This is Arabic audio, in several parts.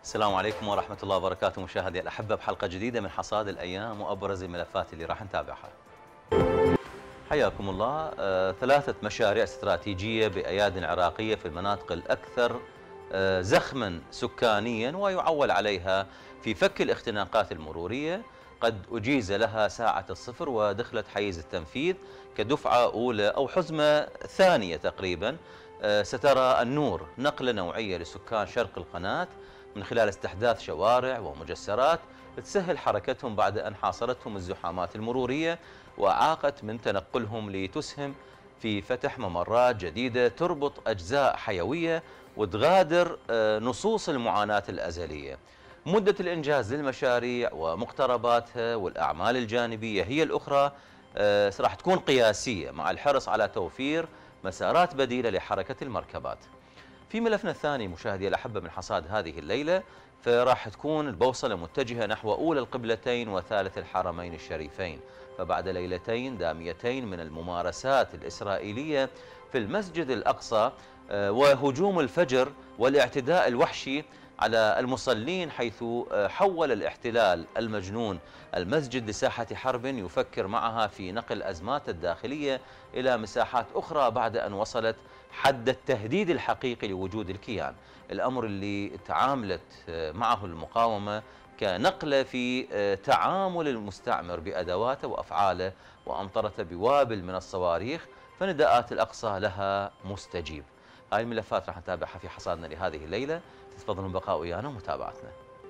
السلام عليكم ورحمة الله وبركاته مشاهدي الأحبة بحلقة جديدة من حصاد الأيام وأبرز الملفات اللي راح نتابعها. حياكم الله. ثلاثة مشاريع استراتيجية بأياد عراقية في المناطق الأكثر زخما سكانيا ويعول عليها في فك الاختناقات المرورية قد أجيز لها ساعة الصفر ودخلت حيز التنفيذ كدفعة أولى أو حزمة ثانية تقريبا سترى النور، نقلة نوعية لسكان شرق القناة من خلال استحداث شوارع ومجسرات تسهل حركتهم بعد أن حاصرتهم الزحامات المرورية وأعاقت من تنقلهم، لتسهم في فتح ممرات جديدة تربط أجزاء حيوية وتغادر نصوص المعاناة الأزلية. مدة الإنجاز للمشاريع ومقترباتها والأعمال الجانبية هي الأخرى راح تكون قياسية مع الحرص على توفير مسارات بديلة لحركة المركبات. في ملفنا الثاني مشاهدي الأحبة من حصاد هذه الليلة، فراح تكون البوصلة متجهة نحو أولى القبلتين وثالث الحرمين الشريفين، فبعد ليلتين داميتين من الممارسات الإسرائيلية في المسجد الأقصى وهجوم الفجر والاعتداء الوحشي على المصلين، حيث حول الاحتلال المجنون المسجد لساحة حرب يفكر معها في نقل أزمات الداخلية إلى مساحات أخرى بعد أن وصلت حد التهديد الحقيقي لوجود الكيان، الأمر اللي تعاملت معه المقاومة كنقلة في تعامل المستعمر بأدواته وأفعاله وأمطرته بوابل من الصواريخ، فنداءات الأقصى لها مستجيب. هاي الملفات راح نتابعها في حصادنا لهذه الليلة، تفضلوا البقاء ويانا ومتابعتنا.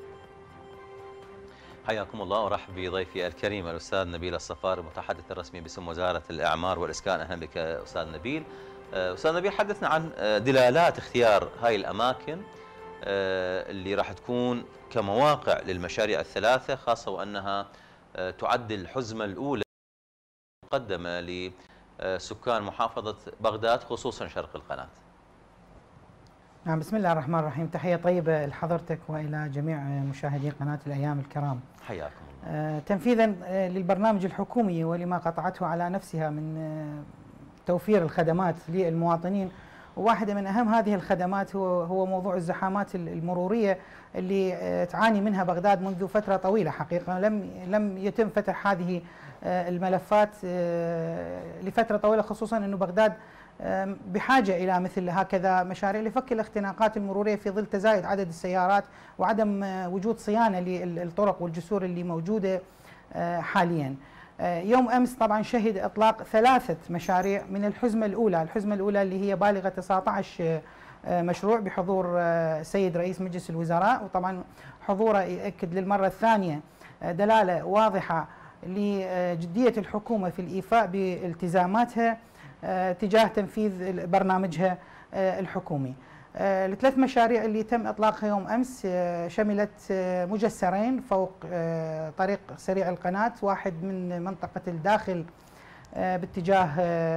حياكم الله ورحب بضيفي الكريم الأستاذ نبيل الصفار المتحدث الرسمي باسم وزارة الإعمار والإسكان. أهلا بك أستاذ نبيل. أستاذ نبيل، حدثنا عن دلالات اختيار هاي الأماكن اللي راح تكون كمواقع للمشاريع الثلاثة، خاصة وأنها تعد الحزمة الأولى مقدمة لسكان محافظة بغداد خصوصا شرق القناة. نعم، بسم الله الرحمن الرحيم. تحية طيبة لحضرتك وإلى جميع مشاهدي قناة الأيام الكرام. حياكم الله. تنفيذا للبرنامج الحكومي ولما قطعته على نفسها من توفير الخدمات للمواطنين، وواحدة من أهم هذه الخدمات هو موضوع الزحامات المرورية اللي تعاني منها بغداد منذ فترة طويلة. حقيقة لم يتم فتح هذه الملفات لفترة طويلة، خصوصا أنه بغداد بحاجة إلى مثل هكذا مشاريع لفك الاختناقات المرورية في ظل تزايد عدد السيارات وعدم وجود صيانة للطرق والجسور اللي موجودة حاليا. يوم أمس طبعا شهد إطلاق ثلاثة مشاريع من الحزمة الأولى اللي هي بالغة 19 مشروع بحضور سيد رئيس مجلس الوزراء، وطبعا حضوره يؤكد للمرة الثانية دلالة واضحة لجدية الحكومة في الإيفاء بالتزاماتها تجاه تنفيذ برنامجها الحكومي. الثلاث مشاريع اللي تم إطلاقها يوم أمس شملت مجسرين فوق طريق سريع القناة، واحد من منطقة الداخل باتجاه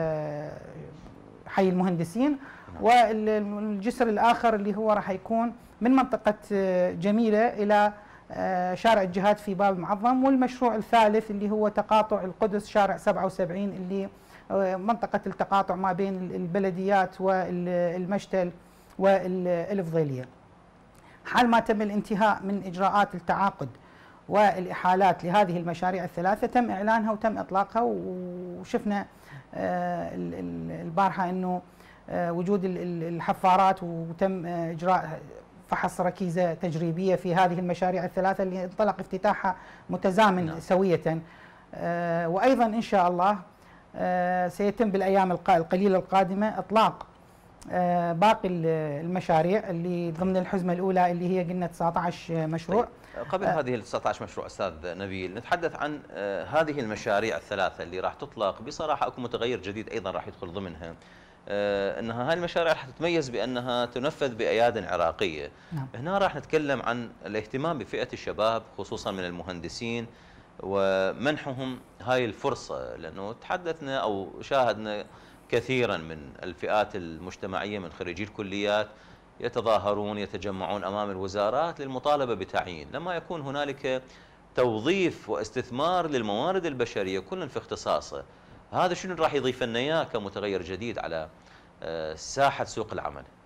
حي المهندسين، والجسر الآخر اللي هو راح يكون من منطقة جميلة إلى شارع الجهاد في باب المعظم، والمشروع الثالث اللي هو تقاطع القدس شارع 77 اللي منطقة التقاطع ما بين البلديات والمشتل والفضيلية. حال ما تم الانتهاء من إجراءات التعاقد والإحالات لهذه المشاريع الثلاثة تم إعلانها وتم إطلاقها، وشفنا البارحة أنه وجود الحفارات وتم إجراء فحص ركيزة تجريبية في هذه المشاريع الثلاثة اللي انطلق افتتاحها متزامن سوية. وأيضا إن شاء الله سيتم بالأيام القليلة القادمة إطلاق باقي المشاريع اللي ضمن الحزمة الأولى اللي هي قلنا 19 مشروع. طيب. قبل هذه ال 19 مشروع أستاذ نبيل، نتحدث عن هذه المشاريع الثلاثة اللي راح تطلق. بصراحة أكو متغير جديد أيضا راح يدخل ضمنها، أنها هاي المشاريع راح تتميز بأنها تنفذ بأياد عراقية. نعم. هنا راح نتكلم عن الاهتمام بفئة الشباب خصوصا من المهندسين ومنحهم هاي الفرصة، لأنه تحدثنا أو شاهدنا كثيرا من الفئات المجتمعية من خريجي الكليات يتظاهرون يتجمعون أمام الوزارات للمطالبة بتعيين، لما يكون هنالك توظيف واستثمار للموارد البشرية كل في اختصاصه. هذا شنو راح يضيف لنا اياه كمتغير جديد على ساحة سوق العمل؟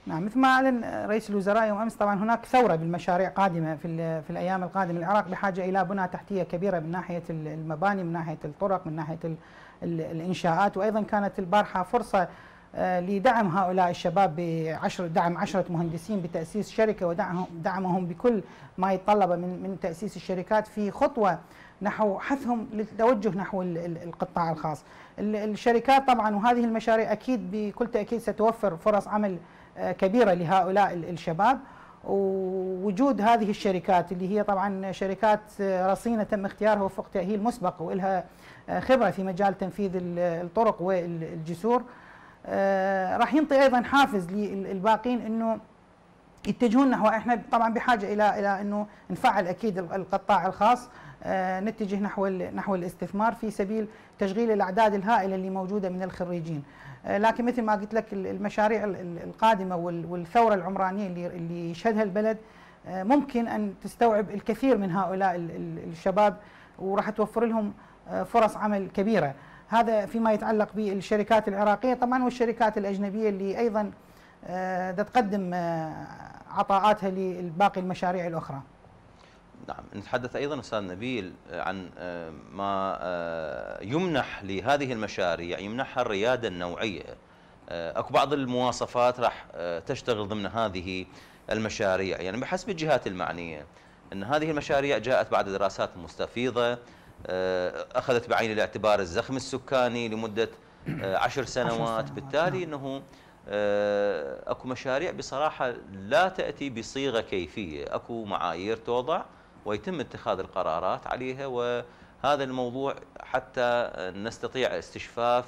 نعم، مثل ما أعلن رئيس الوزراء يوم أمس، طبعا هناك ثورة بالمشاريع قادمة في الأيام القادمة. العراق بحاجة إلى بنى تحتية كبيرة من ناحية المباني، من ناحية الطرق، من ناحية الإنشاءات. وأيضا كانت البارحة فرصة لدعم هؤلاء الشباب دعم 10 مهندسين بتأسيس شركة، ودعمهم بكل ما يتطلب من تأسيس الشركات في خطوة نحو حثهم للتوجه نحو القطاع الخاص. الشركات طبعا وهذه المشاريع أكيد بكل تأكيد ستوفر فرص عمل كبيرة لهؤلاء الشباب. ووجود هذه الشركات اللي هي طبعا شركات رصينة تم اختيارها وفق تأهيل مسبق ولها خبرة في مجال تنفيذ الطرق والجسور، راح ينطي أيضا حافز للباقين أنه يتجهون نحو. احنا طبعا بحاجة إلى أنه نفعل أكيد القطاع الخاص، نتجه نحو الاستثمار في سبيل تشغيل الأعداد الهائلة اللي موجودة من الخريجين. لكن مثل ما قلت لك المشاريع القادمة والثورة العمرانية اللي يشهدها البلد ممكن أن تستوعب الكثير من هؤلاء الشباب، وراح توفر لهم فرص عمل كبيرة. هذا فيما يتعلق بالشركات العراقية طبعا، والشركات الأجنبية اللي أيضا تقدم عطاءاتها لباقي المشاريع الأخرى. نعم، نتحدث أيضا أستاذ نبيل عن ما يمنح لهذه المشاريع، يمنحها الريادة النوعية. أكو بعض المواصفات راح تشتغل ضمن هذه المشاريع، يعني بحسب الجهات المعنية أن هذه المشاريع جاءت بعد دراسات مستفيضة، أخذت بعين الاعتبار الزخم السكاني لمدة 10 سنوات. بالتالي أنه أكو مشاريع بصراحة لا تأتي بصيغة كيفية، أكو معايير توضع ويتم اتخاذ القرارات عليها، وهذا الموضوع حتى نستطيع استشفاف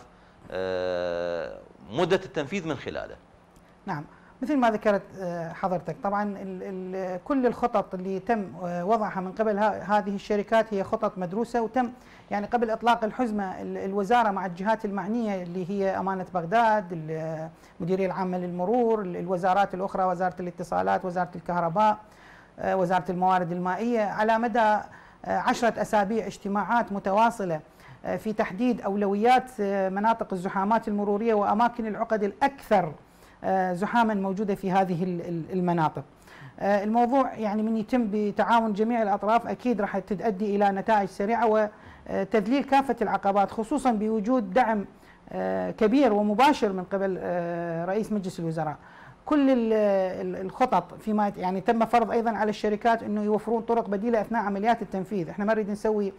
مدة التنفيذ من خلاله. نعم، مثل ما ذكرت حضرتك طبعا كل الخطط اللي تم وضعها من قبل هذه الشركات هي خطط مدروسة، وتم يعني قبل إطلاق الحزمة الوزارة مع الجهات المعنية اللي هي أمانة بغداد، المديرية العامة للمرور، الوزارات الأخرى، وزارة الاتصالات، وزارة الكهرباء، وزارة الموارد المائية، على مدى 10 أسابيع اجتماعات متواصلة في تحديد أولويات مناطق الزحامات المرورية وأماكن العقد الأكثر زحاما موجودة في هذه المناطق. الموضوع يعني من يتم بتعاون جميع الأطراف أكيد راح تؤدي إلى نتائج سريعة وتذليل كافة العقبات، خصوصا بوجود دعم كبير ومباشر من قبل رئيس مجلس الوزراء. كل الخطط فيما يعني تم فرض أيضا على الشركات أنه يوفرون طرق بديلة أثناء عمليات التنفيذ. احنا ما نريد نسوي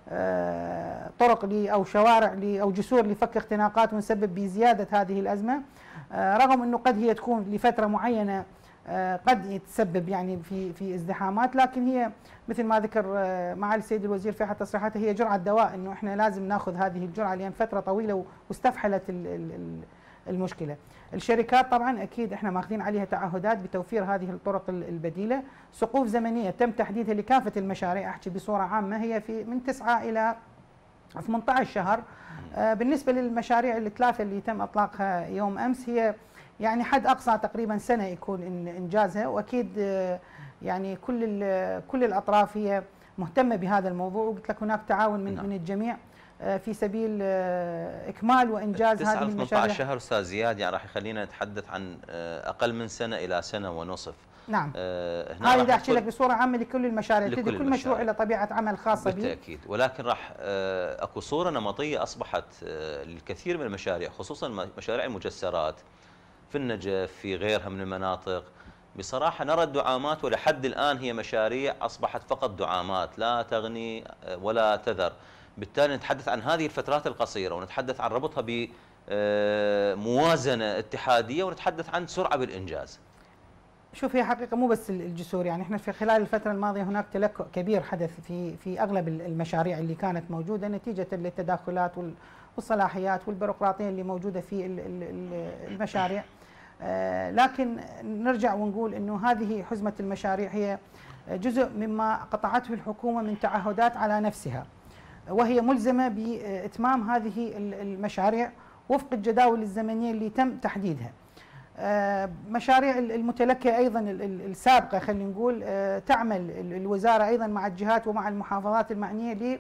طرق أو شوارع أو جسور لفك اختناقات ونسبب بزيادة هذه الأزمة، رغم أنه قد هي تكون لفترة معينة قد يتسبب يعني في ازدحامات، لكن هي مثل ما ذكر معالي السيد الوزير في احد تصريحاته هي جرعة دواء، انه احنا لازم ناخذ هذه الجرعة لان فترة طويلة واستفحلت المشكلة. الشركات طبعا اكيد احنا ماخذين عليها تعهدات بتوفير هذه الطرق البديلة، سقوف زمنية تم تحديدها لكافة المشاريع، احكي بصورة عامة هي من 9 إلى 18 شهر. بالنسبة للمشاريع الثلاثة اللي تم اطلاقها يوم امس هي يعني حد اقصى تقريبا سنة يكون انجازها، واكيد يعني كل الاطراف هي مهتمة بهذا الموضوع، وقلت لك هناك تعاون من الجميع في سبيل اكمال وانجاز هذه المشاريع. 18 شهر استاذ زياد يعني راح يخلينا نتحدث عن اقل من سنة الى سنة ونصف. نعم، هذه بدي احكي لك بصورة عامة لكل المشاريع، كل مشروع له طبيعة عمل خاصة به بالتأكيد، ولكن راح اكو صورة نمطية اصبحت للكثير من المشاريع، خصوصا مشاريع المجسرات في النجف في غيرها من المناطق. بصراحة نرى الدعامات، ولحد الآن هي مشاريع أصبحت فقط دعامات لا تغني ولا تذر. بالتالي نتحدث عن هذه الفترات القصيرة، ونتحدث عن ربطها بموازنة اتحادية، ونتحدث عن سرعة بالإنجاز. شوف، هي حقيقة مو بس الجسور، يعني احنا في خلال الفترة الماضية هناك تلكؤ كبير حدث في أغلب المشاريع اللي كانت موجودة نتيجة للتداخلات والصلاحيات والبيروقراطية اللي موجودة في المشاريع. لكن نرجع ونقول انه هذه حزمة المشاريع هي جزء مما قطعته الحكومة من تعهدات على نفسها، وهي ملزمة بإتمام هذه المشاريع وفق الجداول الزمنية اللي تم تحديدها. مشاريع المتلكئة أيضا السابقة خلينا نقول تعمل الوزارة أيضا مع الجهات ومع المحافظات المعنية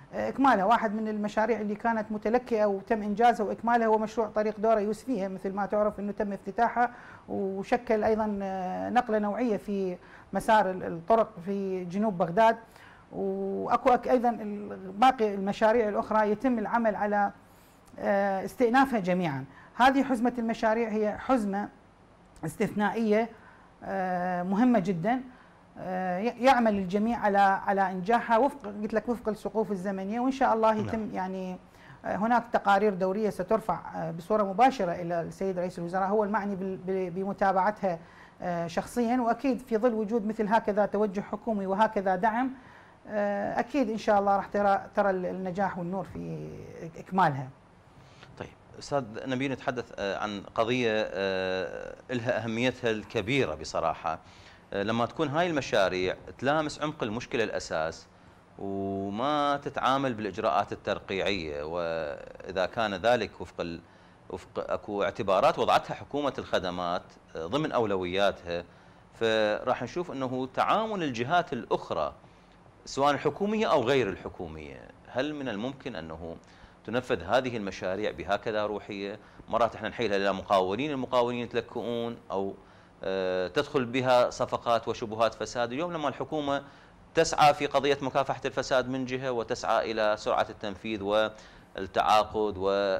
إكمالها. واحد من المشاريع اللي كانت متلكئة وتم إنجازها وإكمالها هو مشروع طريق دورة يوسفية، مثل ما تعرف أنه تم افتتاحها وشكل أيضا نقلة نوعية في مسار الطرق في جنوب بغداد. وأكو أيضا باقي المشاريع الأخرى يتم العمل على استئنافها جميعا. هذه حزمة المشاريع هي حزمة استثنائية مهمة جدا، يعمل الجميع على انجاحها وفق السقوف الزمنيه، وان شاء الله يتم يعني هناك تقارير دوريه سترفع بصوره مباشره الى السيد رئيس الوزراء، هو المعني بمتابعتها شخصيا، واكيد في ظل وجود مثل هكذا توجه حكومي وهكذا دعم اكيد ان شاء الله راح ترى النجاح والنور في اكمالها. طيب استاذ نبيل، نتحدث عن قضيه لها اهميتها الكبيره بصراحه. لما تكون هاي المشاريع تلامس عمق المشكله الاساس وما تتعامل بالاجراءات الترقيعيه، واذا كان ذلك وفق اكو اعتبارات وضعتها حكومه الخدمات ضمن اولوياتها، فراح نشوف انه تعاون الجهات الاخرى سواء الحكوميه او غير الحكوميه، هل من الممكن انه تنفذ هذه المشاريع بهكذا روحيه؟ مرات احنا نحيلها الى مقاولين، المقاولين يتلكؤون او تدخل بها صفقات وشبهات فساد. اليوم لما الحكومة تسعى في قضية مكافحة الفساد من جهة، وتسعى إلى سرعة التنفيذ والتعاقد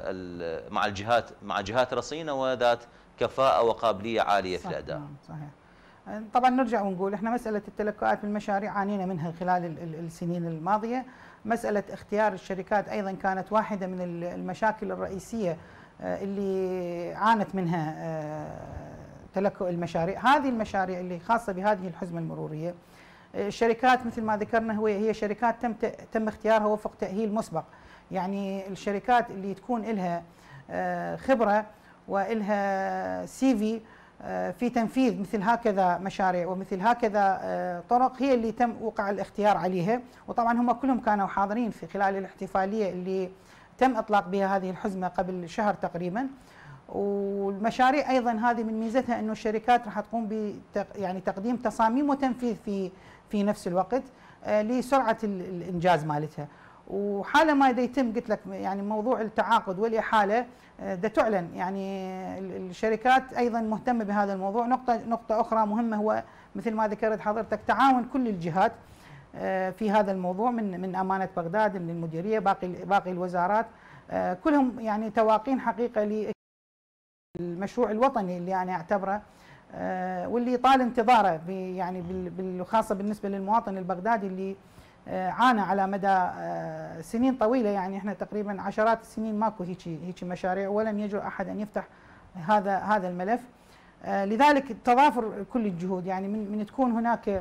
مع جهات رصينة وذات كفاءة وقابلية عالية في الأداء. صحيح. طبعا نرجع ونقول احنا مسألة التلكؤات بالمشاريع عانينا منها خلال السنين الماضية. مسألة اختيار الشركات أيضا كانت واحدة من المشاكل الرئيسية اللي عانت منها تلكؤ المشاريع. هذه المشاريع اللي خاصة بهذه الحزمة المرورية، الشركات مثل ما ذكرنا هي شركات تم اختيارها وفق تأهيل مسبق. يعني الشركات اللي تكون لها خبرة وإلها CV في تنفيذ مثل هكذا مشاريع ومثل هكذا طرق هي اللي تم وقع الاختيار عليها. وطبعا هم كلهم كانوا حاضرين في خلال الاحتفالية اللي تم إطلاق بها هذه الحزمة قبل شهر تقريبا. والمشاريع ايضا هذه من ميزتها انه الشركات راح تقوم يعني تقديم تصاميم وتنفيذ في نفس الوقت لسرعه الانجاز مالتها. وحاله ما يتم قلت لك يعني موضوع التعاقد والاحاله ده تعلن، يعني الشركات ايضا مهتمه بهذا الموضوع. نقطه اخرى مهمه هو مثل ما ذكرت حضرتك تعاون كل الجهات في هذا الموضوع، من امانه بغداد، من المديريه، باقي الوزارات، كلهم يعني تواقين حقيقه المشروع الوطني اللي انا اعتبره واللي طال انتظاره يعني بالخاصه بالنسبه للمواطن البغدادي اللي عانى على مدى سنين طويله. يعني احنا تقريبا عشرات السنين ماكو هيك مشاريع ولم يجرؤ احد ان يفتح هذا الملف. لذلك تضافر كل الجهود، يعني من تكون هناك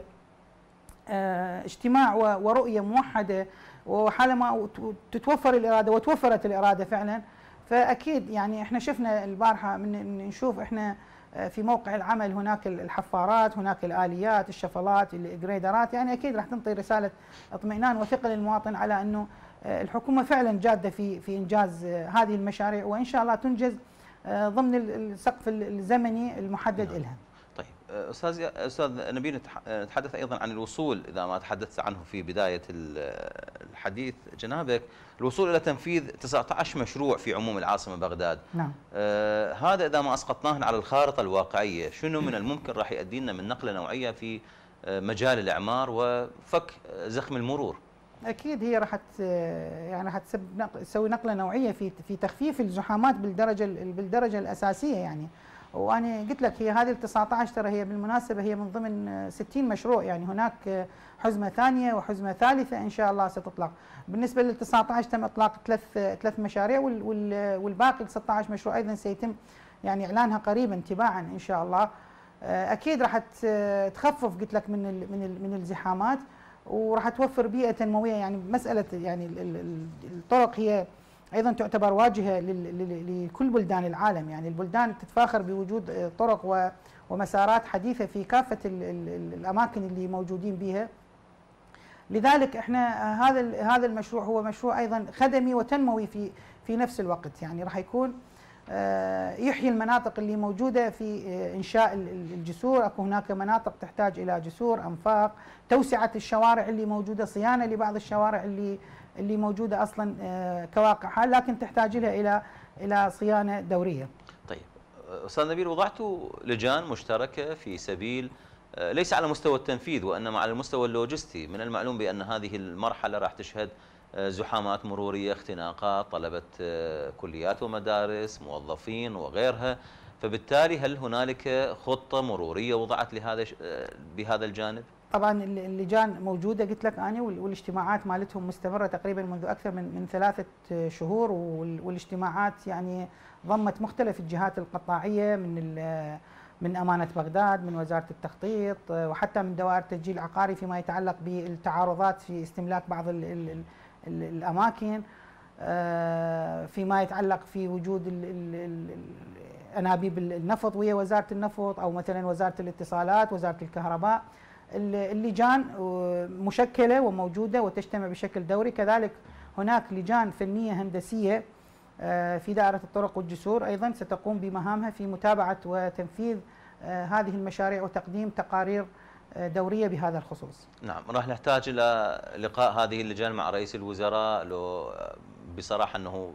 اجتماع ورؤيه موحده، وحالما تتوفر الاراده، وتوفرت الاراده فعلا، فاكيد يعني احنا شفنا البارحه من نشوف احنا في موقع العمل هناك الحفارات، هناك الاليات، الشفلات، الجريدرات، يعني اكيد راح تنطي رساله اطمئنان وثقه للمواطن على انه الحكومه فعلا جاده في انجاز هذه المشاريع، وان شاء الله تنجز ضمن السقف الزمني المحدد لها. طيب استاذ نبيل، نتحدث ايضا عن الوصول، اذا ما تحدثت عنه في بدايه الحديث جنابك، الوصول الى تنفيذ 19 مشروع في عموم العاصمه بغداد. نعم. هذا اذا ما اسقطناه على الخارطه الواقعيه، شنو من الممكن راح يؤدي لنا من نقله نوعيه في مجال الاعمار وفك زخم المرور؟ اكيد هي راح يعني تسوي نقله نوعيه في تخفيف الزحامات بالدرجه الاساسيه يعني. وانا قلت لك هي هذه ال 19 ترى هي بالمناسبه هي من ضمن 60 مشروع، يعني هناك حزمه ثانيه وحزمه ثالثه ان شاء الله ستطلق. بالنسبه لل 19 تم اطلاق ثلاث مشاريع، والباقي ال 16 مشروع ايضا سيتم يعني اعلانها قريبا تباعا ان شاء الله. اكيد راح تخفف قلت لك من الزحامات، وراح توفر بيئه تنمويه. يعني مساله يعني الطرق هي ايضا تعتبر واجهه لكل بلدان العالم، يعني البلدان تتفاخر بوجود طرق ومسارات حديثه في كافه الاماكن اللي موجودين بها. لذلك احنا هذا المشروع هو مشروع ايضا خدمي وتنموي في نفس الوقت، يعني راح يكون يحيي المناطق اللي موجوده في انشاء الجسور. اكو هناك مناطق تحتاج الى جسور، انفاق، توسعه الشوارع اللي موجوده، صيانه لبعض الشوارع اللي اللي موجوده اصلا كواقع حال، لكن تحتاج لها الى صيانه دوريه. طيب استاذ نبيل، وضعتوا لجان مشتركه في سبيل ليس على مستوى التنفيذ وانما على المستوى اللوجستي. من المعلوم بان هذه المرحله راح تشهد زحامات مروريه، اختناقات، طلبه كليات ومدارس، موظفين وغيرها، فبالتالي هل هنالك خطه مروريه وضعت بهذا الجانب؟ طبعا اللجان موجوده، قلت لك انا، والاجتماعات مالتهم مستمره تقريبا منذ اكثر من 3 شهور، والاجتماعات يعني ضمت مختلف الجهات القطاعيه من امانه بغداد، من وزاره التخطيط، وحتى من دوائر التسجيل العقاري فيما يتعلق بالتعارضات في استملاك بعض الاماكن، فيما يتعلق في وجود انابيب النفط وهي وزاره النفط، او مثلا وزاره الاتصالات، وزاره الكهرباء. اللجان مشكله وموجوده وتجتمع بشكل دوري. كذلك هناك لجان فنيه هندسيه في دائره الطرق والجسور ايضا ستقوم بمهامها في متابعه وتنفيذ هذه المشاريع وتقديم تقارير دوريه بهذا الخصوص. نعم، راح نحتاج الى لقاء هذه اللجان مع رئيس الوزراء. لو بصراحه انه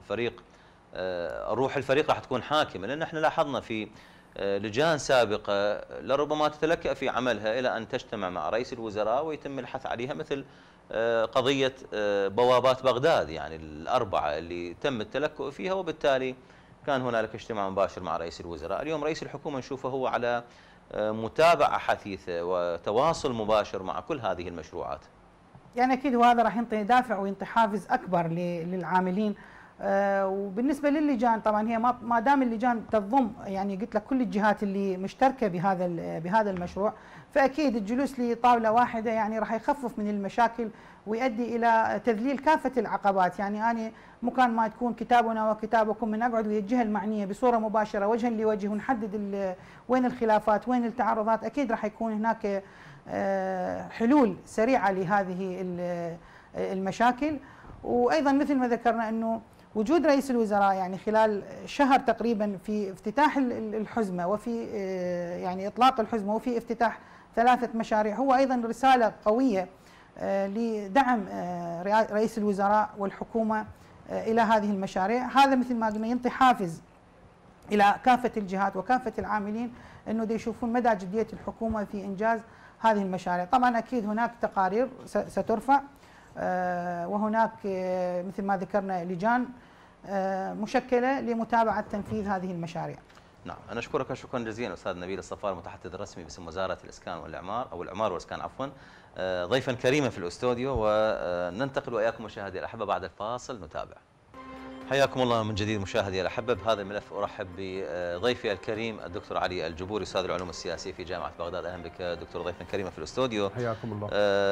روح الفريق راح تكون حاكمه، لان احنا لاحظنا في لجان سابقه لربما تتلكأ في عملها الى ان تجتمع مع رئيس الوزراء ويتم الحث عليها، مثل قضيه بوابات بغداد، يعني الاربعه اللي تم التلكؤ فيها، وبالتالي كان هنالك اجتماع مباشر مع رئيس الوزراء. اليوم رئيس الحكومه نشوفه هو على متابعه حثيثه وتواصل مباشر مع كل هذه المشروعات. يعني اكيد وهذا راح ينطي دافع وينطي حافز اكبر للعاملين. وبالنسبه للجان طبعا هي ما دام اللجان تضم، يعني قلت لك، كل الجهات اللي مشتركه بهذا المشروع، فاكيد الجلوس لطاوله واحده يعني راح يخفف من المشاكل ويؤدي الى تذليل كافه العقبات. يعني انا مكان ما تكون كتابنا وكتابكم من اقعد ويا الجهه المعنيه بصوره مباشره وجها لوجه ونحدد وين الخلافات وين التعارضات، اكيد راح يكون هناك حلول سريعه لهذه المشاكل. وايضا مثل ما ذكرنا انه وجود رئيس الوزراء يعني خلال شهر تقريبا في افتتاح الحزمه وفي يعني اطلاق الحزمه وفي افتتاح 3 مشاريع هو ايضا رساله قويه لدعم رئيس الوزراء والحكومه الى هذه المشاريع. هذا مثل ما قلنا ينطي حافز الى كافه الجهات وكافه العاملين انه يشوفون مدى جديه الحكومه في انجاز هذه المشاريع. طبعا اكيد هناك تقارير سترفع، وهناك مثل ما ذكرنا لجان مشكله لمتابعه تنفيذ هذه المشاريع. نعم، انا اشكرك شكرا جزيلا استاذ نبيل الصفار، المتحدث الرسمي باسم وزاره الاسكان والاعمار، او العمار والاسكان عفوا، ضيفا كريما في الاستوديو. وننتقل واياكم مشاهدي الاحبه بعد الفاصل نتابع. حياكم الله من جديد مشاهدي الاحبه. بهذا الملف ارحب بضيفي الكريم الدكتور علي الجبوري، استاذ العلوم السياسيه في جامعه بغداد. اهلا بك دكتور، ضيفا كريما في الاستوديو. حياكم الله.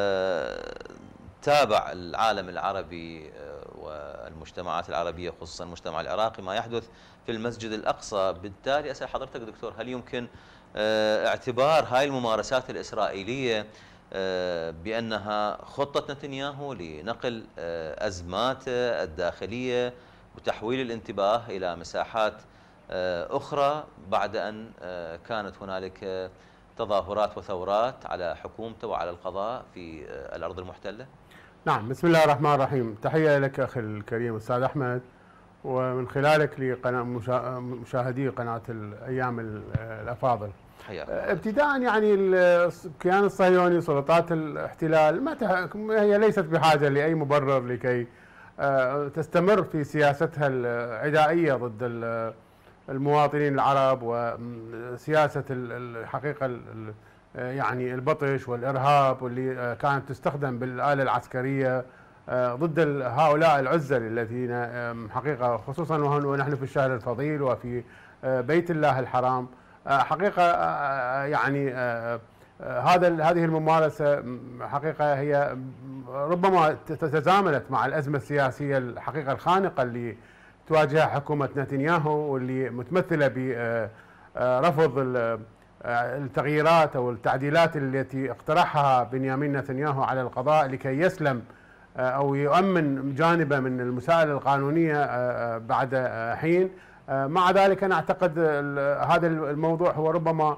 تابع العالم العربي والمجتمعات العربية خصوصا المجتمع العراقي ما يحدث في المسجد الأقصى. بالتالي أسأل حضرتك دكتور، هل يمكن اعتبار هاي الممارسات الإسرائيلية بأنها خطة نتنياهو لنقل أزماته الداخلية وتحويل الانتباه إلى مساحات أخرى بعد أن كانت هنالك تظاهرات وثورات على حكومته وعلى القضاء في الأرض المحتلة؟ نعم، بسم الله الرحمن الرحيم. تحية لك أخي الكريم أستاذ أحمد، ومن خلالك لقناة مشاهدي قناة الأيام الأفاضل. حياك. ابتداء يعني الكيان الصهيوني سلطات الاحتلال هي ليست بحاجة لأي مبرر لكي تستمر في سياستها العدائية ضد المواطنين العرب، وسياسة الحقيقة يعني البطش والإرهاب واللي كانت تستخدم بالآلة العسكرية ضد هؤلاء العزل الذين حقيقة خصوصا ونحن في الشهر الفضيل وفي بيت الله الحرام. حقيقة يعني هذه الممارسة حقيقة هي ربما تزامنت مع الأزمة السياسية الحقيقة الخانقة اللي تواجهها حكومة نتنياهو، واللي متمثلة برفض التغييرات أو التعديلات التي اقترحها بنيامين نتنياهو على القضاء لكي يسلم أو يؤمن جانبه من المسائل القانونية بعد حين. مع ذلك أنا أعتقد هذا الموضوع هو ربما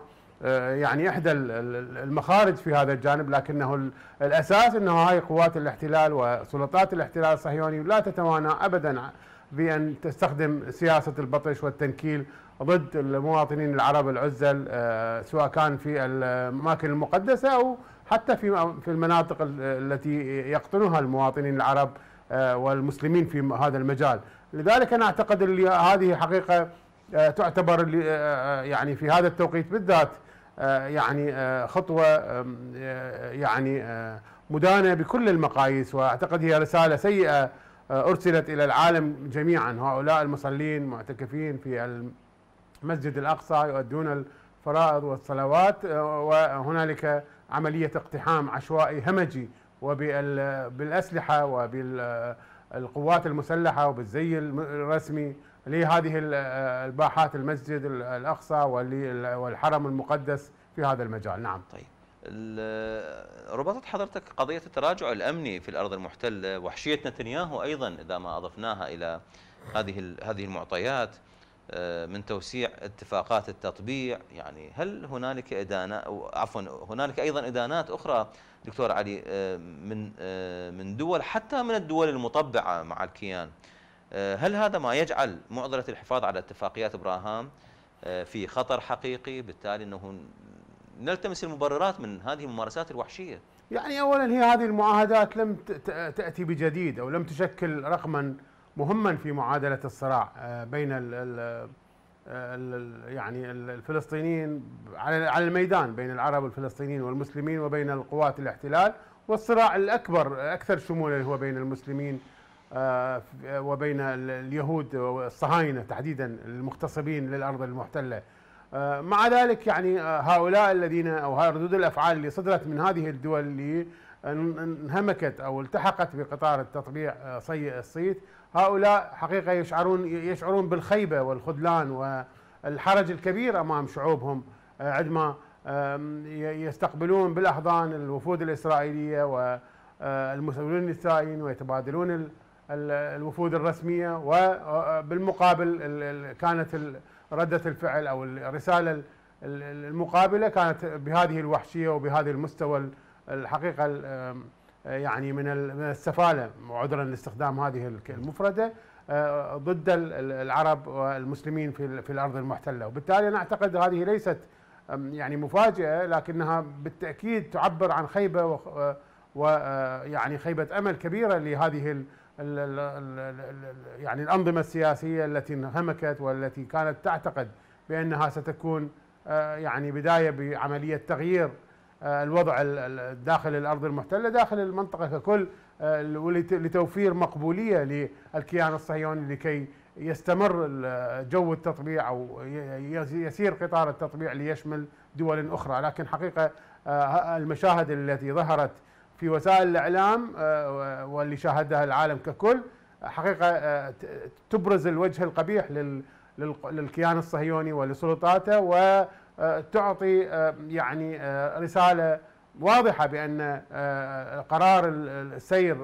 يعني إحدى المخارج في هذا الجانب، لكنه الأساس أنه هاي قوات الاحتلال وسلطات الاحتلال الصهيوني لا تتوانى أبدا بأن تستخدم سياسة البطش والتنكيل ضد المواطنين العرب العزل، سواء كان في الأماكن المقدسة أو حتى في المناطق التي يقطنها المواطنين العرب والمسلمين في هذا المجال. لذلك أنا أعتقد هذه حقيقة تعتبر يعني في هذا التوقيت بالذات يعني خطوة يعني مدانة بكل المقاييس، وأعتقد هي رسالة سيئة أرسلت إلى العالم جميعا. هؤلاء المصلين معتكفين في المسجد الأقصى يؤدون الفرائض والصلوات، وهنالك عملية اقتحام عشوائي همجي وبالأسلحة وبالقوات المسلحة وبالزي الرسمي لهذه الباحات المسجد الأقصى والحرم المقدس في هذا المجال. نعم. طيب، ربطت حضرتك قضية التراجع الأمني في الأرض المحتلة وحشية نتنياهو أيضا إذا ما أضفناها إلى هذه المعطيات من توسيع اتفاقات التطبيع، يعني هل هنالك إدانات أو عفوا هنالك أيضا إدانات أخرى دكتور علي من دول، حتى من الدول المطبعة مع الكيان؟ هل هذا ما يجعل معضلة الحفاظ على اتفاقيات إبراهام في خطر حقيقي، بالتالي أنه نلتمس المبررات من هذه الممارسات الوحشية؟ يعني أولا هي هذه المعاهدات لم تأتي بجديد أو لم تشكل رقما مهما في معادلة الصراع بين يعني الفلسطينيين على الميدان، بين العرب والفلسطينيين والمسلمين وبين القوات الاحتلال، والصراع الأكبر أكثر شمولا هو بين المسلمين وبين اليهود والصهاينة تحديدا المغتصبين للأرض المحتلة. مع ذلك يعني هؤلاء الذين أو ردود الأفعال اللي صدرت من هذه الدول اللي انهمكت أو التحقت بقطار التطبيع صي الصيت، هؤلاء حقيقة يشعرون بالخيبة والخذلان والحرج الكبير أمام شعوبهم عندما يستقبلون بالأحضان الوفود الإسرائيلية والمسؤولين النسائيين ويتبادلون الوفود الرسمية، وبالمقابل كانت ردة الفعل أو الرسالة المقابلة كانت بهذه الوحشية وبهذه المستوى الحقيقة يعني من السفالة، وعذرا لاستخدام هذه المفردة، ضد العرب والمسلمين في الأرض المحتلة. وبالتالي أنا أعتقد هذه ليست يعني مفاجأة، لكنها بالتأكيد تعبر عن خيبة ويعني خيبة أمل كبيرة لهذه يعني الأنظمة السياسية التي انهمكت والتي كانت تعتقد بأنها ستكون يعني بداية بعملية تغيير الوضع داخل الأرض المحتلة داخل المنطقة ككل، لتوفير مقبولية للكيان الصهيوني لكي يستمر جو التطبيع أو يسير قطار التطبيع ليشمل دول أخرى. لكن حقيقة المشاهد التي ظهرت في وسائل الإعلام واللي شاهدها العالم ككل حقيقة تبرز الوجه القبيح للكيان الصهيوني ولسلطاته، وتعطي يعني رسالة واضحة بأن قرار السير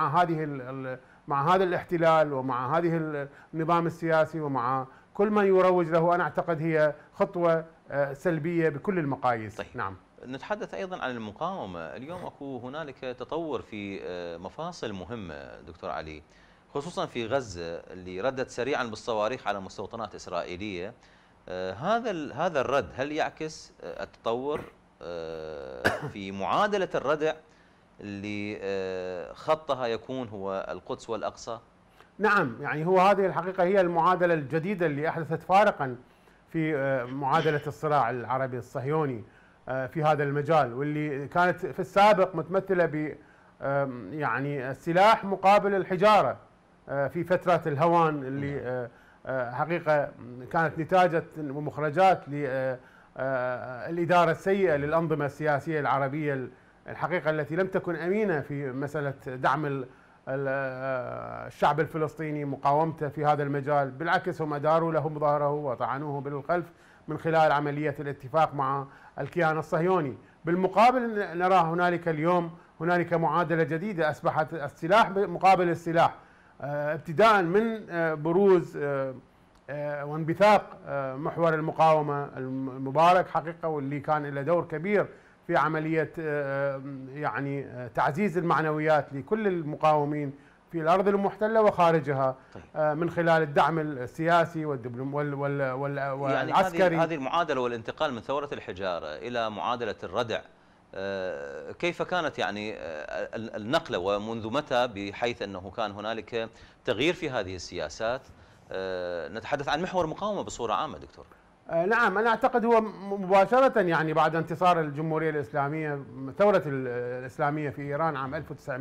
مع هذا الاحتلال ومع هذه النظام السياسي ومع كل ما يروج له، أنا أعتقد هي خطوة سلبية بكل المقاييس. طيب. نعم. نتحدث أيضا عن المقاومة. اليوم هنالك تطور في مفاصل مهمة دكتور علي، خصوصا في غزة اللي ردت سريعا بالصواريخ على مستوطنات إسرائيلية. هذا الرد هل يعكس التطور في معادلة الردع اللي خطها يكون هو القدس والأقصى؟ نعم، يعني هو هذه الحقيقة هي المعادلة الجديدة اللي أحدثت فارقا في معادلة الصراع العربي الصهيوني في هذا المجال، واللي كانت في السابق متمثلة ب يعني السلاح مقابل الحجارة في فترة الهوان اللي حقيقة كانت نتاجة ومخرجات للإدارة السيئة للأنظمة السياسية العربية الحقيقة التي لم تكن أمينة في مسألة دعم الشعب الفلسطيني مقاومته في هذا المجال. بالعكس هم أداروا له ظهره وطعنوه بالخلف من خلال عملية الاتفاق مع الكيان الصهيوني. بالمقابل نرى هنالك اليوم هنالك معادلة جديدة أصبحت السلاح مقابل السلاح، ابتداء من بروز وانبثاق محور المقاومة المبارك حقيقة، واللي كان له دور كبير في عملية يعني تعزيز المعنويات لكل المقاومين في الأرض المحتلة وخارجها. من خلال الدعم السياسي والعسكري. يعني هذه المعادلة والانتقال من ثورة الحجارة إلى معادلة الردع، كيف كانت يعني النقلة ومنذ متى، بحيث أنه كان هنالك تغيير في هذه السياسات؟ نتحدث عن محور المقاومة بصورة عامة دكتور. نعم، أنا أعتقد هو مباشرة يعني بعد انتصار الجمهورية الإسلامية، الثورة الإسلامية في إيران عام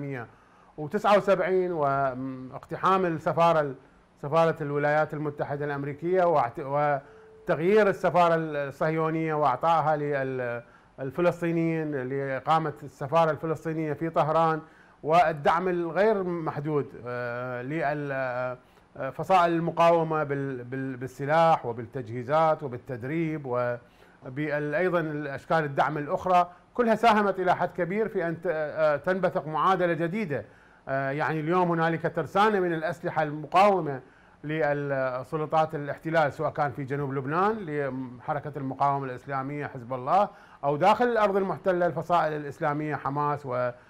1979 واقتحام سفارة الولايات المتحدة الأمريكية وتغيير السفارة الصهيونية وإعطائها للفلسطينيين لإقامة السفارة الفلسطينية في طهران، والدعم الغير محدود فصائل المقاومة بالسلاح وبالتجهيزات وبالتدريب وأيضا الأشكال الدعم الأخرى، كلها ساهمت إلى حد كبير في أن تنبثق معادلة جديدة. يعني اليوم هنالك ترسانة من الأسلحة المقاومة للسلطات الاحتلال، سواء كان في جنوب لبنان لحركة المقاومة الإسلامية حزب الله، أو داخل الأرض المحتلة الفصائل الإسلامية حماس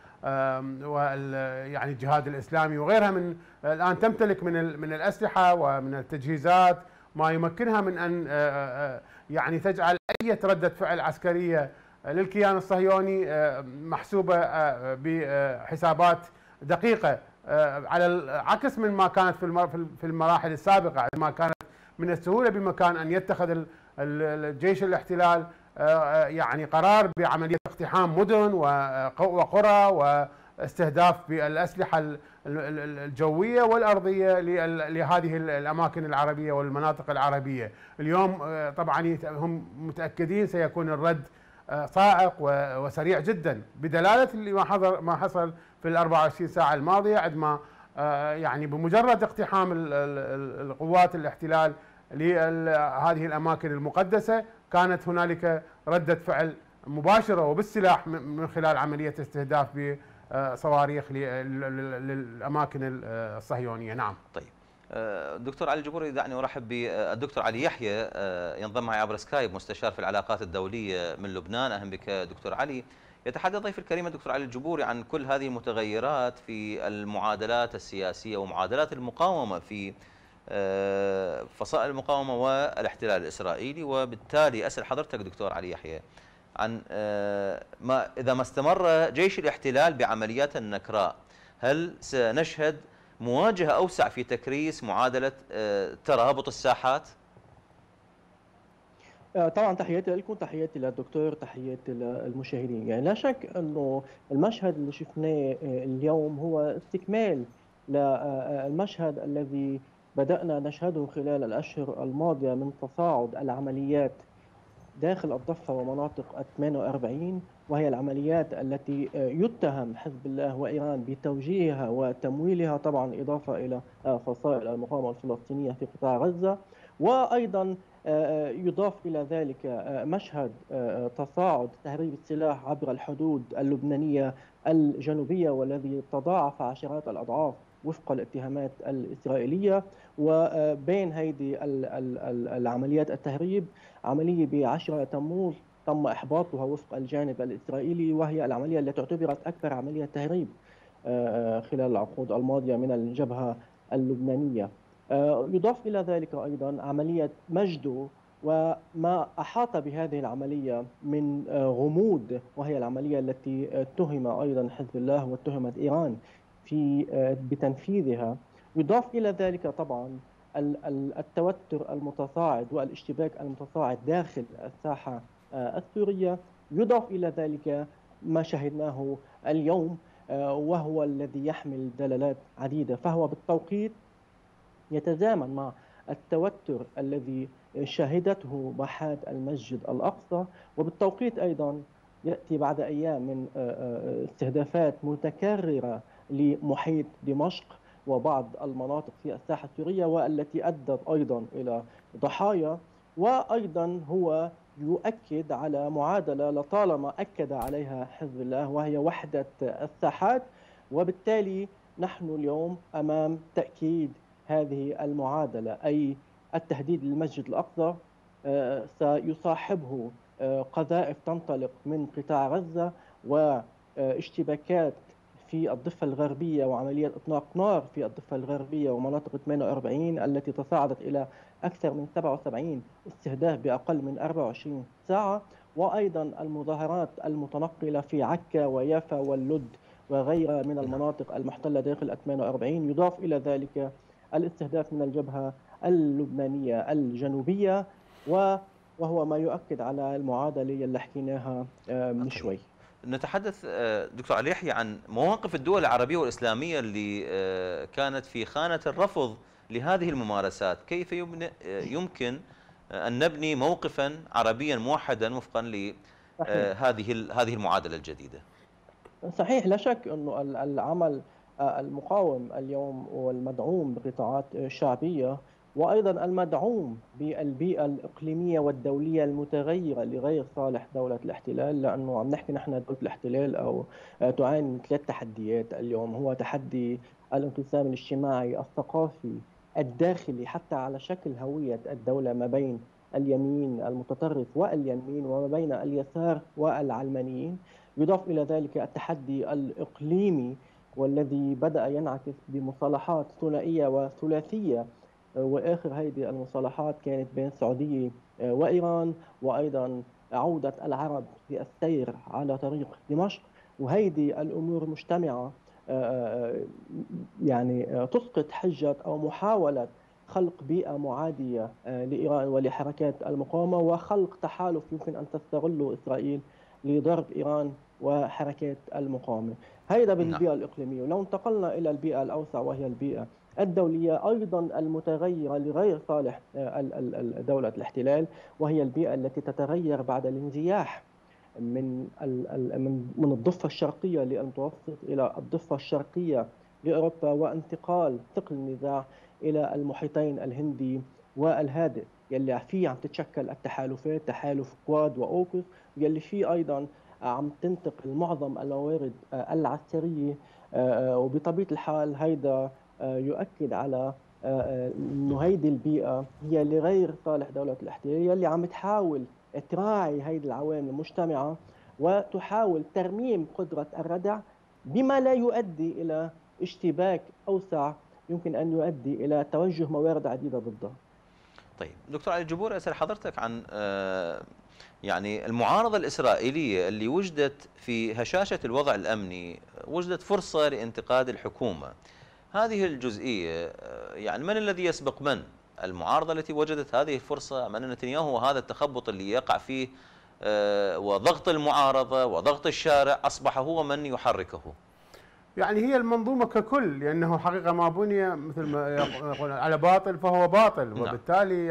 يعني الجهاد الإسلامي وغيرها. من الآن تمتلك من الأسلحة ومن التجهيزات ما يمكنها من أن يعني تجعل أي ردة فعل عسكرية للكيان الصهيوني محسوبة بحسابات دقيقة، على العكس من ما كانت في المراحل السابقة، ما كانت من السهولة بمكان أن يتخذ الجيش الاحتلال يعني قرار بعملية اقتحام مدن وقرى واستهداف بالأسلحة الجوية والأرضية لهذه الأماكن العربية والمناطق العربية. اليوم طبعا هم متأكدين سيكون الرد صاعق وسريع جدا، بدلالة ما حصل في ال 24 ساعة الماضية، عندما يعني بمجرد اقتحام القوات الاحتلال لهذه الأماكن المقدسة كانت هنالك ردة فعل مباشرة وبالسلاح من خلال عملية استهداف بصواريخ للأماكن الصهيونية. نعم. طيب دكتور علي الجبوري، دعني أرحب بالدكتور علي يحيى، ينضم معي عبر سكايب، مستشار في العلاقات الدولية من لبنان. أهلا بك دكتور علي. يتحدث ضيف الكريم الدكتور علي الجبوري عن كل هذه المتغيرات في المعادلات السياسية ومعادلات المقاومة في فصائل المقاومة والاحتلال الإسرائيلي، وبالتالي أسأل حضرتك دكتور علي يحيى عن إذا ما استمر جيش الاحتلال بعمليات النكراء، هل سنشهد مواجهة أوسع في تكريس معادلة ترابط الساحات؟ طبعا تحياتي لكم، تحياتي للدكتور، تحياتي للمشاهدين. يعني لا شك أنه المشهد اللي شفناه اليوم هو استكمال للمشهد الذي بدأنا نشهده خلال الأشهر الماضية من تصاعد العمليات داخل الضفة ومناطق 48، وهي العمليات التي يتهم حزب الله وإيران بتوجيهها وتمويلها، طبعا إضافة إلى فصائل المقاومة الفلسطينية في قطاع غزة. وأيضا يضاف إلى ذلك مشهد تصاعد تهريب السلاح عبر الحدود اللبنانية الجنوبية، والذي تضاعف عشرات الأضعاف وفق الاتهامات الإسرائيلية. وبين هيدي العمليات التهريب عملية ب10 تموز تم إحباطها وفق الجانب الإسرائيلي، وهي العملية التي اعتبرت أكبر عملية تهريب خلال العقود الماضية من الجبهة اللبنانية. يضاف إلى ذلك أيضا عملية مجدو وما أحاط بهذه العملية من غموض، وهي العملية التي اتهم أيضا حزب الله واتهمت إيران بتنفيذها. يضاف إلى ذلك طبعا التوتر المتصاعد والاشتباك المتصاعد داخل الساحة السورية. يضاف إلى ذلك ما شاهدناه اليوم، وهو الذي يحمل دلالات عديدة، فهو بالتوقيت يتزامن مع التوتر الذي شهدته باحات المسجد الأقصى، وبالتوقيت أيضا يأتي بعد أيام من استهدافات متكررة لمحيط دمشق وبعض المناطق في الساحة السورية، والتي أدت أيضا إلى ضحايا. وأيضا هو يؤكد على معادلة لطالما أكد عليها حزب الله، وهي وحدة الساحات. وبالتالي نحن اليوم أمام تأكيد هذه المعادلة، أي التهديد للمسجد الأقصى سيصاحبه قذائف تنطلق من قطاع غزة واشتباكات في الضفة الغربية وعملية إطلاق نار في الضفة الغربية ومناطق 48 التي تصاعدت إلى أكثر من 77 استهداف بأقل من 24 ساعة، وأيضا المظاهرات المتنقلة في عكا ويافا واللد وغيرها من المناطق المحتلة داخل 48. يضاف إلى ذلك الاستهداف من الجبهة اللبنانية الجنوبية، وهو ما يؤكد على المعادلة اللي حكيناها من شوي. نتحدث دكتور علي يحيى عن مواقف الدول العربية والإسلامية اللي كانت في خانة الرفض لهذه الممارسات. كيف يمكن أن نبني موقفا عربيا موحدا وفقا لهذه المعادلة الجديدة؟ صحيح، لا شك أنه العمل المقاوم اليوم والمدعوم بقطاعات شعبية وأيضا المدعوم بالبيئة الإقليمية والدولية المتغيرة لغير صالح دولة الاحتلال، لأنه عم نحكي نحن دولة الاحتلال أو تعاني من 3 تحديات اليوم. هو تحدي الانقسام الاجتماعي الثقافي الداخلي حتى على شكل هوية الدولة ما بين اليمين المتطرف واليمين وما بين اليسار والعلمانيين. يضاف إلى ذلك التحدي الإقليمي والذي بدأ ينعكس بمصالحات ثنائية وثلاثية، وآخر هذه المصالحات كانت بين السعودية وإيران، وأيضا عودة العرب للسير على طريق دمشق. وهيدي الأمور مجتمعة يعني تسقط حجة أو محاولة خلق بيئة معادية لإيران ولحركات المقاومة وخلق تحالف يمكن أن تستغله إسرائيل لضرب إيران وحركات المقاومة. هذا بالبيئة الإقليمية. ولو انتقلنا إلى البيئة الأوسع وهي البيئة الدولية أيضا المتغيرة لغير صالح دولة الاحتلال، وهي البيئة التي تتغير بعد الانزياح من الضفة الشرقية للمتوسط إلى الضفة الشرقية لأوروبا، وانتقال ثقل النزاع إلى المحيطين الهندي والهادئ يلي فيه عم تتشكل التحالفات، تحالف كواد وأوكس، يلي فيه أيضا عم تنتقل معظم الموارد العسكرية. وبطبيعة الحال هيدا يؤكد على انه هيدي البيئة هي لغير صالح دولة الاحتلال يلي عم تحاول تراعي هيدي العوامل المجتمعة وتحاول ترميم قدرة الردع بما لا يؤدي إلى اشتباك أوسع يمكن أن يؤدي إلى توجه موارد عديدة ضده. طيب دكتور علي الجبوري، أسأل حضرتك عن يعني المعارضة الإسرائيلية اللي وجدت في هشاشة الوضع الأمني، وجدت فرصة لانتقاد الحكومة. هذه الجزئية يعني من الذي يسبق من؟ المعارضة التي وجدت هذه الفرصة أم أن نتنياهو وهذا التخبط اللي يقع فيه وضغط المعارضة وضغط الشارع أصبح هو من يحركه؟ يعني هي المنظومة ككل، لأنه حقيقة ما بني مثل ما يقول على باطل فهو باطل، وبالتالي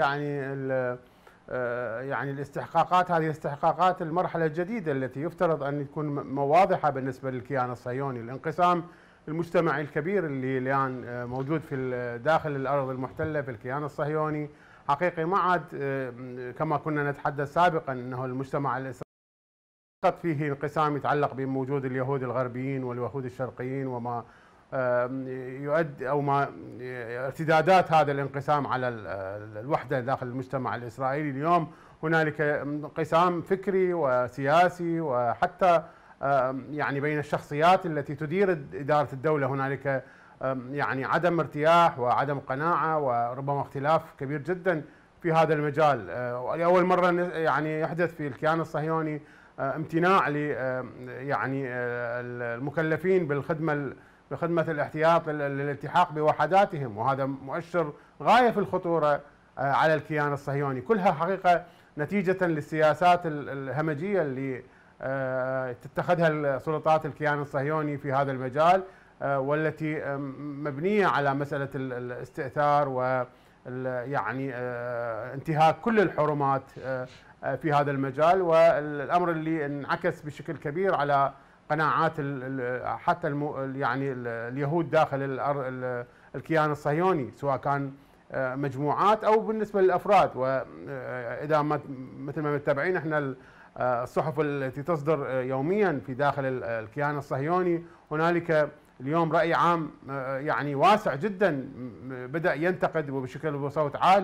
يعني الاستحقاقات هذه استحقاقات المرحلة الجديدة التي يفترض أن تكون واضحة بالنسبة للكيان الصهيوني. الانقسام المجتمعي الكبير اللي الآن موجود في داخل الأرض المحتلة في الكيان الصهيوني حقيقي ما عاد كما كنا نتحدث سابقا أنه المجتمع الإسرائيلي فقط فيه انقسام يتعلق بوجود اليهود الغربيين واليهود الشرقيين وما يؤدي أو ما ارتدادات هذا الانقسام على الوحدة داخل المجتمع الإسرائيلي. اليوم هنالك انقسام فكري وسياسي وحتى يعني بين الشخصيات التي تدير إدارة الدولة هنالك يعني عدم ارتياح وعدم قناعة وربما اختلاف كبير جدا في هذا المجال. لأول مرة يعني يحدث في الكيان الصهيوني امتناع ل يعني المكلفين بخدمة الاحتياط للالتحاق بوحداتهم، وهذا مؤشر غاية في الخطورة على الكيان الصهيوني. كلها حقيقة نتيجة للسياسات الهمجية اللي تتخذها السلطات الكيان الصهيوني في هذا المجال، والتي مبنية على مسألة الاستئثار و يعني انتهاك كل الحرمات في هذا المجال، والأمر اللي انعكس بشكل كبير على قناعات حتى يعني اليهود داخل الكيان الصهيوني، سواء كان مجموعات أو بالنسبة للأفراد. وإذا مثل ما متابعين احنا الصحف التي تصدر يوميا في داخل الكيان الصهيوني، هنالك اليوم رأي عام يعني واسع جدا بدأ ينتقد وبشكل وصوت عالي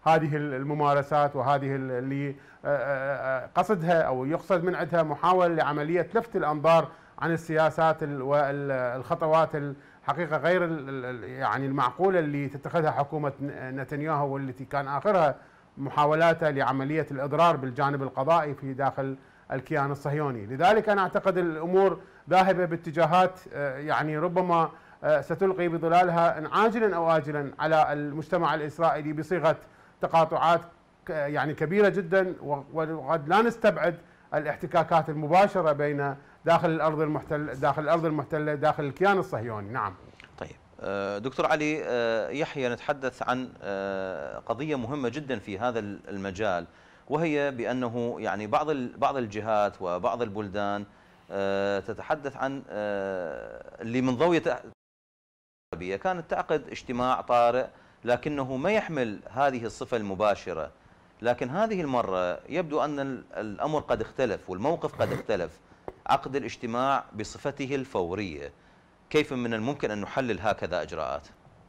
هذه الممارسات، وهذه اللي قصدها أو يقصد من عندها محاولة لعملية لفت الأنظار عن السياسات والخطوات الحقيقة غير يعني المعقولة اللي تتخذها حكومة نتنياهو، والتي كان آخرها محاولاته لعملية الإضرار بالجانب القضائي في داخل الكيان الصهيوني. لذلك أنا أعتقد الأمور ذاهبة باتجاهات يعني ربما ستلقي بظلالها عاجلا أو آجلا على المجتمع الإسرائيلي بصيغة تقاطعات يعني كبيرة جدا، وقد لا نستبعد الاحتكاكات المباشرة بين داخل الأرض المحتلة داخل الكيان الصهيوني. نعم. طيب دكتور علي يحيى، نتحدث عن قضية مهمة جدا في هذا المجال، وهي بأنه يعني بعض الجهات وبعض البلدان تتحدث عن اللي من ضوية العربية كانت تعقد اجتماع طارئ لكنه ما يحمل هذه الصفة المباشرة، لكن هذه المرة يبدو أن الأمر قد اختلف والموقف قد اختلف، عقد الاجتماع بصفته الفورية. كيف من الممكن أن نحلل هكذا إجراءات؟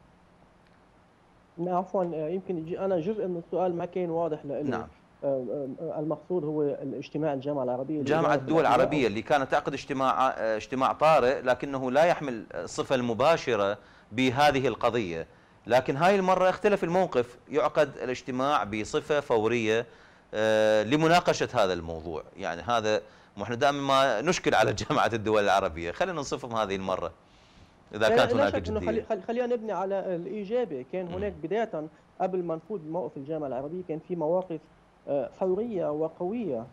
عفوا، يمكن أنا جزء من السؤال ما كان واضح لإلي. نعم. المقصود هو الاجتماع الجامعة العربية، جامعة الدول العربية اللي كانت تعقد اجتماع طارئ لكنه لا يحمل الصفة المباشرة بهذه القضية، لكن هاي المرة اختلف الموقف، يعقد الاجتماع بصفة فورية لمناقشة هذا الموضوع. يعني هذا احنا دائما ما نشكل على جامعة الدول العربية، خلينا ننصفهم هذه المرة إذا كانت هناك جدية. خلينا نبني على الإيجابي. كان هناك بداية قبل ما نفوت بموقف الجامعة العربية كان في مواقف فورية وقوية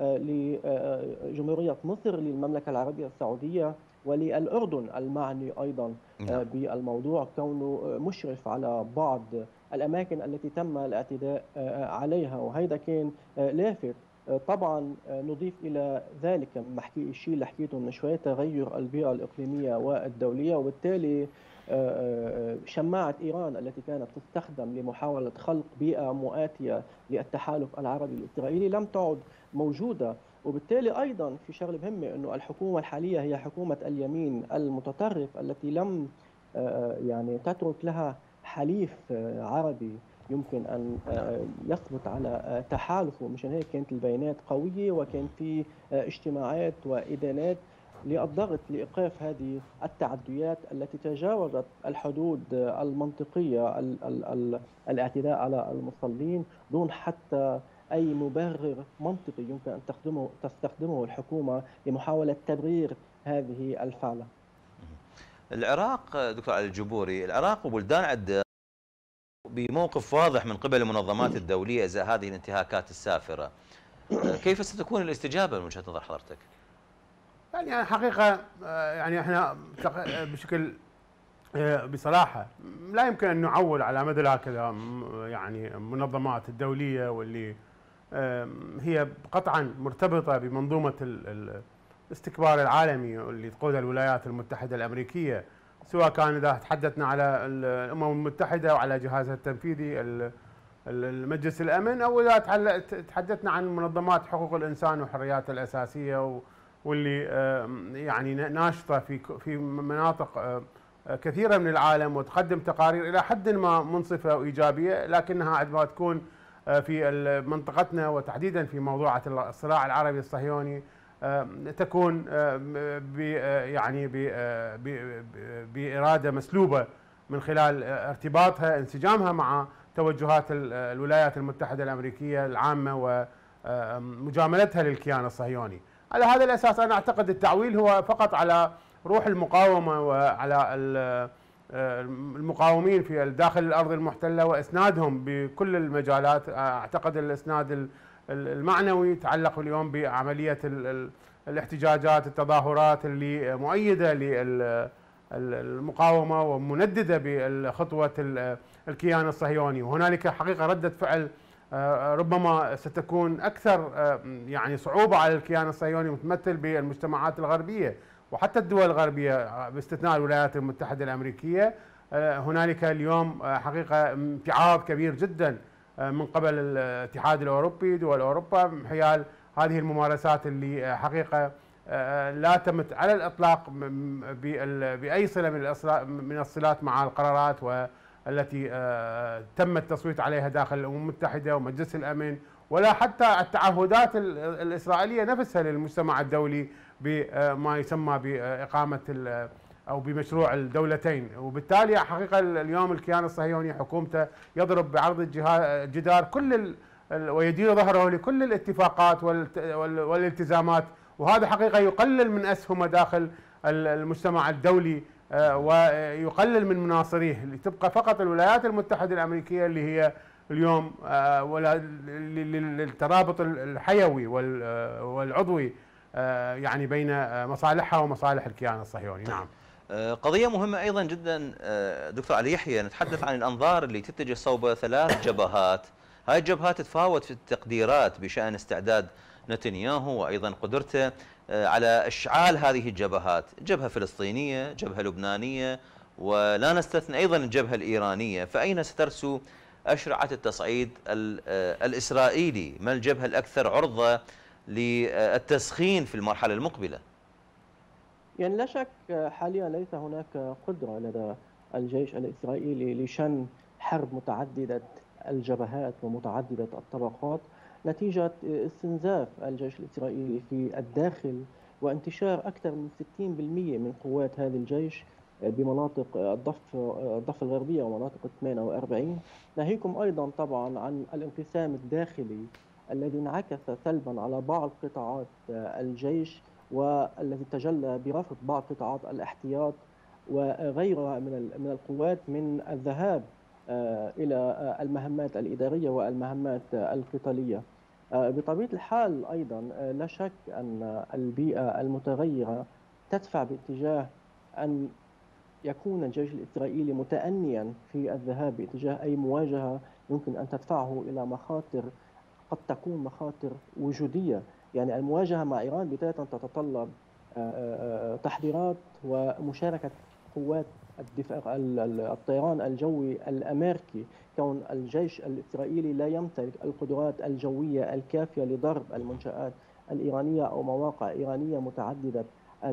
لجمهورية مصر، للمملكة العربية السعودية، وللأردن المعني أيضا بالموضوع، كونه مشرف على بعض الأماكن التي تم الاعتداء عليها، وهذا كان لافت. طبعا نضيف إلى ذلك الشيء اللي حكيته من شوية، تغير البيئة الإقليمية والدولية، وبالتالي شماعة إيران التي كانت تستخدم لمحاولة خلق بيئة مؤاتية للتحالف العربي الإسرائيلي لم تعد موجودة. وبالتالي أيضا في شغلة مهمة أنه الحكومة الحالية هي حكومة اليمين المتطرف التي لم يعني تترك لها حليف عربي يمكن أن يثبت على تحالفه. مشان هيك كانت البيانات قوية، وكان في اجتماعات وإدانات للضغط لإيقاف هذه التعديات التي تجاوزت الحدود المنطقية، الاعتداء على المصلين دون حتى أي مبرر منطقي يمكن أن تستخدمه الحكومة لمحاولة تبرير هذه الفعلة. العراق دكتور علي الجبوري، العراق وبلدان عدة بموقف واضح من قبل المنظمات الدولية إزاء هذه الانتهاكات السافرة، كيف ستكون الاستجابة من وجهة نظر حضرتك؟ يعني حقيقة يعني احنا بشكل بصراحة لا يمكن أن نعول على مدى هكذا يعني المنظمات الدولية واللي هي قطعا مرتبطة بمنظومة الاستكبار العالمي اللي تقودها الولايات المتحدة الأمريكية، سواء كان إذا تحدثنا على الأمم المتحدة وعلى جهازها التنفيذي المجلس الأمن، أو إذا تحدثنا عن منظمات حقوق الإنسان وحريات الأساسية واللي يعني ناشطة في مناطق كثيرة من العالم وتقدم تقارير إلى حد ما منصفة وإيجابية، لكنها عندما تكون في منطقتنا وتحديدا في موضوع الصراع العربي الصهيوني تكون يعني بإرادة مسلوبة من خلال ارتباطها انسجامها مع توجهات الولايات المتحدة الأمريكية العامة ومجاملتها للكيان الصهيوني. على هذا الأساس أنا أعتقد التعويل هو فقط على روح المقاومة وعلى المقاومين في داخل الأرض المحتلة وإسنادهم بكل المجالات. أعتقد الإسناد المعنوي يتعلق اليوم بعملية الاحتجاجات، التظاهرات اللي مؤيدة للمقاومة ومنددة بخطوة الكيان الصهيوني، وهنالك حقيقة ردة فعل ربما ستكون أكثر يعني صعوبة على الكيان الصهيوني، متمثل بالمجتمعات الغربية وحتى الدول الغربية باستثناء الولايات المتحدة الأمريكية. هنالك اليوم حقيقة امتعاض كبير جدا من قبل الاتحاد الأوروبي، دول أوروبا، حيال هذه الممارسات اللي حقيقة لا تمت على الإطلاق بأي صلة من الصلات مع القرارات التي تم التصويت عليها داخل الأمم المتحدة ومجلس الأمن، ولا حتى التعهدات الإسرائيلية نفسها للمجتمع الدولي بما يسمى بإقامة أو بمشروع الدولتين. وبالتالي حقيقة اليوم الكيان الصهيوني حكومته يضرب بعرض الجدار ويدير ظهره لكل الاتفاقات والالتزامات، وهذا حقيقة يقلل من أسهمه داخل المجتمع الدولي ويقلل من مناصريه، لتبقى فقط الولايات المتحدة الأمريكية اللي هي اليوم للترابط الحيوي والعضوي يعني بين مصالحها ومصالح الكيان الصهيوني. نعم. قضية مهمة أيضا جدا دكتور علي يحيى، نتحدث عن الأنظار اللي تتجه صوب 3 جبهات. هاي الجبهات تتفاوت في التقديرات بشأن استعداد نتنياهو وأيضا قدرته على إشعال هذه الجبهات، جبهة فلسطينية، جبهة لبنانية، ولا نستثني أيضا الجبهة الإيرانية. فأين سترسو أشرعة التصعيد الإسرائيلي؟ ما الجبهة الأكثر عرضة للتسخين في المرحلة المقبلة؟ يعني لا شك حاليا ليس هناك قدرة لدى الجيش الإسرائيلي لشن حرب متعددة الجبهات ومتعددة الطبقات نتيجة استنزاف الجيش الإسرائيلي في الداخل وانتشار أكثر من 60% من قوات هذا الجيش بمناطق الضفة الغربية ومناطق 48، ناهيكم أيضا طبعا عن الانقسام الداخلي الذي انعكس سلبا على بعض قطاعات الجيش والذي تجلى برفض بعض قطاعات الاحتياط وغيرها من القوات من الذهاب إلى المهمات الإدارية والمهمات القتالية. بطبيعة الحال أيضا لا شك أن البيئة المتغيرة تدفع باتجاه أن يكون الجيش الإسرائيلي متأنيا في الذهاب باتجاه أي مواجهة يمكن أن تدفعه إلى مخاطر قد تكون مخاطر وجودية. يعني المواجهة مع إيران بداية تتطلب تحضيرات ومشاركة قوات الطيران الجوي الأمريكي، كون الجيش الإسرائيلي لا يمتلك القدرات الجوية الكافية لضرب المنشآت الإيرانية أو مواقع إيرانية متعددة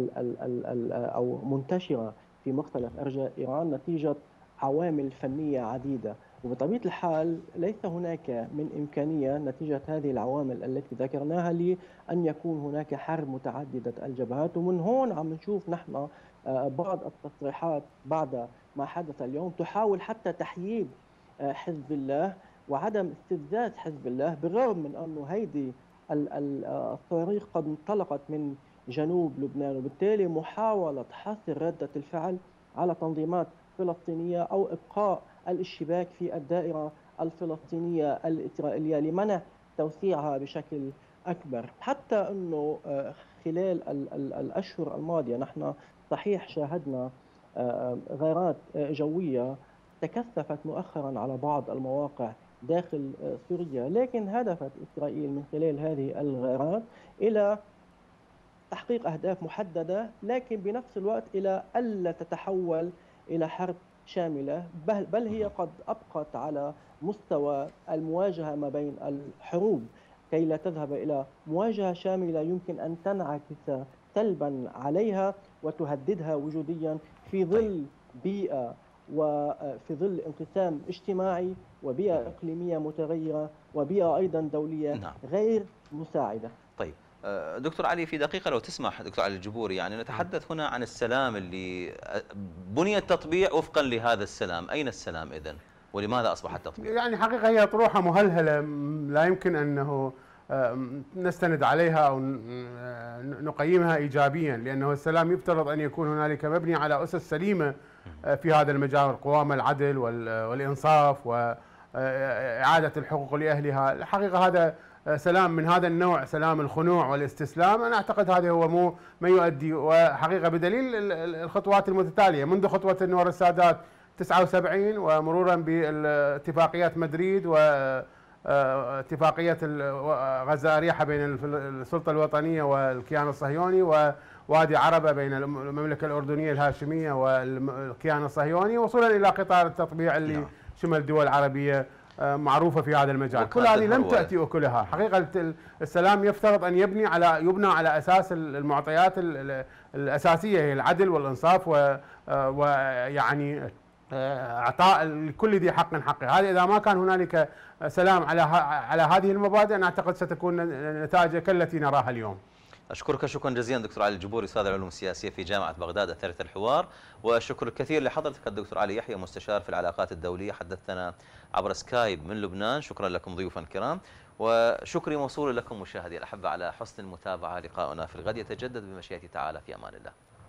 أو منتشرة في مختلف أرجاء إيران نتيجة عوامل فنية عديدة. وبطبيعة الحال ليس هناك من إمكانية نتيجة هذه العوامل التي ذكرناها لأن يكون هناك حرب متعددة الجبهات. ومن هون عم نشوف نحن بعض التصريحات بعد ما حدث اليوم تحاول حتى تحييد حزب الله وعدم استفزاز حزب الله، بالرغم من أنه هيدي الصواريخ قد انطلقت من جنوب لبنان، وبالتالي محاولة حصر ردة الفعل على تنظيمات فلسطينية أو إبقاء الاشتباك في الدائرة الفلسطينية الإسرائيلية لمنع توسيعها بشكل أكبر. حتى أنه خلال الأشهر الماضية نحن صحيح شاهدنا غارات جوية تكثفت مؤخرا على بعض المواقع داخل سوريا، لكن هدفت إسرائيل من خلال هذه الغارات إلى تحقيق أهداف محددة، لكن بنفس الوقت إلى ألا تتحول إلى حرب شاملة، بل هي قد أبقت على مستوى المواجهة ما بين الحروب كي لا تذهب إلى مواجهة شاملة يمكن أن تنعكس سلبا عليها وتهددها وجوديا في ظل بيئة وفي ظل انقسام اجتماعي وبيئة إقليمية متغيرة وبيئة أيضا دولية غير مساعدة. طيب دكتور علي، في دقيقة لو تسمح دكتور علي الجبوري، يعني نتحدث هنا عن السلام اللي بني التطبيع وفقا لهذا السلام. أين السلام إذن؟ ولماذا أصبح التطبيع؟ يعني حقيقة هي أطروحة مهلهلة لا يمكن أنه نستند عليها أو نقيمها إيجابيا، لأنه السلام يفترض أن يكون هنالك مبني على أسس سليمة في هذا المجال، القوام العدل والإنصاف وإعادة الحقوق لأهلها. الحقيقة هذا سلام من هذا النوع، سلام الخنوع والاستسلام، أنا أعتقد هذا هو مو ما يؤدي. وحقيقة بدليل الخطوات المتتالية منذ خطوة أنور السادات 79 ومرورا باتفاقيات مدريد واتفاقية غزة أريحة بين السلطة الوطنية والكيان الصهيوني، ووادي عربة بين المملكة الأردنية الهاشمية والكيان الصهيوني، وصولا إلى قطار التطبيع اللي شمل دول عربية معروفة في هذا المجال. كل هذه لم تأتي أكلها. حقيقة السلام يفترض أن يبنى على أساس المعطيات الأساسية، هي العدل والإنصاف ويعني اعطاء لكل ذي حق حقه. هذا اذا ما كان هنالك سلام على هذه المبادئ، انا اعتقد ستكون نتائج كالتي نراها اليوم. أشكرك شكرا جزيلا دكتور علي الجبوري، أستاذ العلوم السياسية في جامعة بغداد أثرة الحوار، والشكر الكثير لحضرتك الدكتور علي يحيى مستشار في العلاقات الدولية، حدثنا عبر سكايب من لبنان. شكرا لكم ضيوفا الكرام، وشكري موصول لكم مشاهدي الأحبة على حسن المتابعة. لقاؤنا في الغد يتجدد بمشيئة تعالى، في أمان الله.